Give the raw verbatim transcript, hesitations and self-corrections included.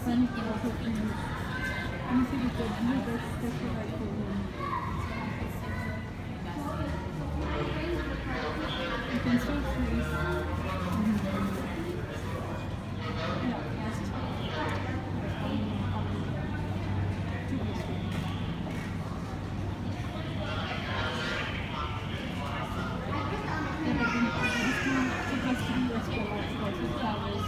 Then you also can use, let me see with the blue, that's, that's what I call them. You can still freeze. Mm-hmm. Yeah, that's it. Two pieces. Yeah, I think this one, it has to be as well as flowers.